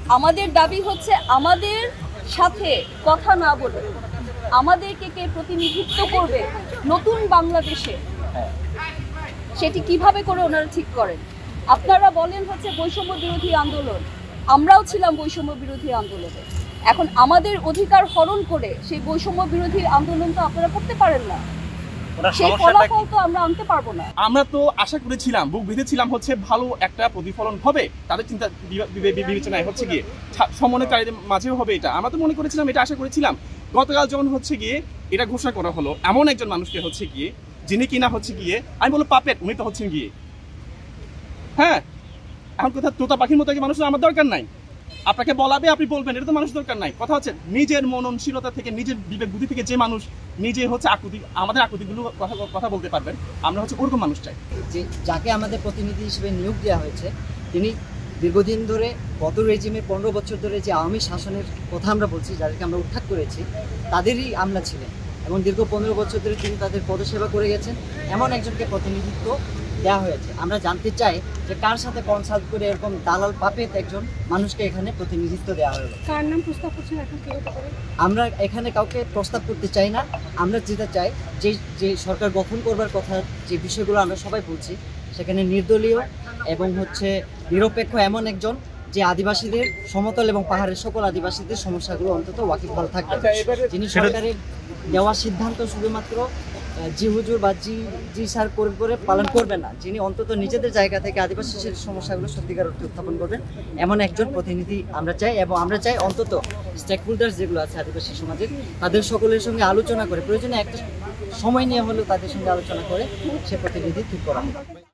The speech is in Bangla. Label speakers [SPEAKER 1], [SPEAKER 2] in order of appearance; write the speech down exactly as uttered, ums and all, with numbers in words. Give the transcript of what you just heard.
[SPEAKER 1] আমাদের দাবি হচ্ছে আমাদের সাথে কথা না বলে আমাদেরকে কে প্রতিনিধিত্ব করবে নতুন বাংলাদেশে, সেটি কিভাবে করে ওনারা ঠিক করেন। আপনারা বলেন হচ্ছে বৈষম্য বিরোধী আন্দোলন, আমরাও ছিলাম বৈষম্য বিরোধী আন্দোলনে। এখন আমাদের অধিকার হরণ করে সেই বৈষম্য বিরোধী আন্দোলন তো আপনারা করতে পারেন না, সেই ফলাফল তো আমরা আনতে পারবো না।
[SPEAKER 2] আমরা তো আশা করেছিলাম, বুক বেঁধেছিলাম হচ্ছে ভালো একটা প্রতিফলন হবে তাদের চিন্তা বিবেচনায়, হচ্ছে গিয়ে সমন্বয়কারীদের মাঝেও হবে এটা আমরা তো মনে করেছিলাম, এটা আশা করেছিলাম। গতকাল যখন হচ্ছে গিয়ে এটা ঘোষণা করা হলো এমন একজন মানুষকে হচ্ছে গিয়ে যিনি কিনা হচ্ছে গিয়ে আমি বলবো পাপেট, উনি তো হচ্ছেন গিয়ে হ্যাঁ এখন কোথাও তোতা পাখির মতো মানুষের আমার দরকার নাই, আপনাকে বলাবে আপনি বলবেন, এটা তো মানুষ দরকার নাই। কথা হচ্ছে নিজের মননশীলতা থেকে নিজের বিবেক বুদ্ধি থেকে যে মানুষ নিজে হচ্ছে আকুতি আমাদের আকুতিগুলো কথা কথা বলতে পারবেন, আমরা হচ্ছে ওরকম মানুষ চাই।
[SPEAKER 3] যে যাকে আমাদের প্রতিনিধি হিসেবে নিয়োগ দেওয়া হয়েছে তিনি দীর্ঘদিন ধরে গত রেজিমে পনেরো বছর ধরে যে আওয়ামী শাসনের কথা আমরা বলছি, যাদেরকে আমরা উৎখাত করেছি তাদেরই আমলা ছিলেন এবং দীর্ঘ পনেরো বছর ধরে তিনি তাদের পদসেবা করে গেছেন, এমন একজনকে প্রতিনিধিত্ব দেওয়া হয়েছে। আমরা জানতে চাই যে কার সাথে কনসাল্ট করে এরকম দালাল পাপেত একজন মানুষকে এখানে প্রতিনিধিত্ব দেওয়া হলো।
[SPEAKER 1] কার নাম প্রস্তাব করছেন এখন কি হতে পারে?
[SPEAKER 3] আমরা এখানে কাউকে প্রস্তাব করতে চাই না, আমরা যেটা চাই যে যে সরকার গঠন করবার কথা যে বিষয়গুলো আমরা সবাই বলছি সেখানে নির্দলীয় এবং হচ্ছে নিরপেক্ষ এমন একজন যে আদিবাসীদের সমতল এবং পাহাড়ের সকল আদিবাসীদের সমস্যাগুলো অন্তত ওয়াকিবহাল থাকবে, যিনি সরকারের দেওয়া সিদ্ধান্ত শুধুমাত্র জি হুজুর বা জি জি স্যার করে করে পালন করবে না, যিনি অন্তত নিজেদের জায়গা থেকে আদিবাসীদের সমস্যাগুলো সত্যিকার অর্থে উত্থাপন করবেন এমন একজন প্রতিনিধি আমরা চাই। এবং আমরা চাই অন্তত স্টেক হোল্ডার্স যেগুলো আছে আদিবাসী সমাজের তাদের সকলের সঙ্গে আলোচনা করে, প্রয়োজনে একটা সময় নিয়ে হলেও তাদের সঙ্গে আলোচনা করে সে প্রতিনিধি ঠিক করা হবে।